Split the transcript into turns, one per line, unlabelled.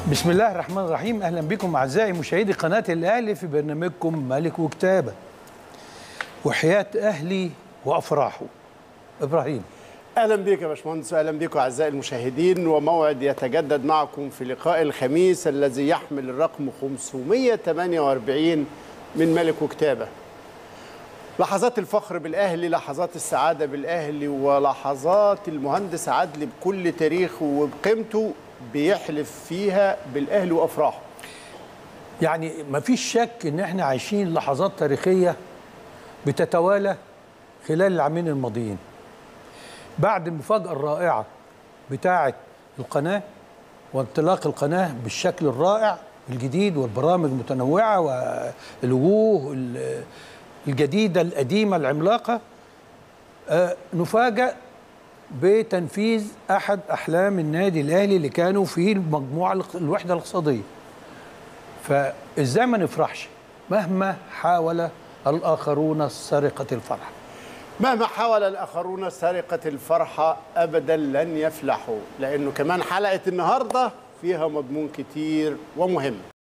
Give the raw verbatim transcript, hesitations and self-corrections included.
بسم الله الرحمن الرحيم. أهلا بكم أعزائي مشاهدي قناة الأهلي في برنامجكم ملك وكتابة. وحياة أهلي وأفراحه. إبراهيم،
اهلا بك يا باشمهندس، واهلا بكم اعزائي المشاهدين، وموعد يتجدد معكم في لقاء الخميس الذي يحمل الرقم خمسمائة وثمانية وأربعين من ملك وكتابه. لحظات الفخر بالاهلي، لحظات السعاده بالاهلي، ولحظات المهندس عدلي بكل تاريخه وبقيمته بيحلف فيها بالاهلي وافراحه.
يعني مفيش شك ان احنا عايشين لحظات تاريخيه بتتوالى خلال العامين الماضيين. بعد المفاجاه الرائعه بتاعه القناه وانطلاق القناه بالشكل الرائع الجديد والبرامج المتنوعه والوجوه الجديده القديمه العملاقه، آه نفاجأ بتنفيذ احد احلام النادي الاهلي اللي كانوا في المجموعه الوحده الاقتصاديه. فازاي ما نفرحش مهما حاول الاخرون سرقه الفرحه؟
مهما حاول الآخرون سرقة الفرحة أبدا لن يفلحوا، لأنه كمان حلقة النهاردة فيها مضمون كتير ومهم.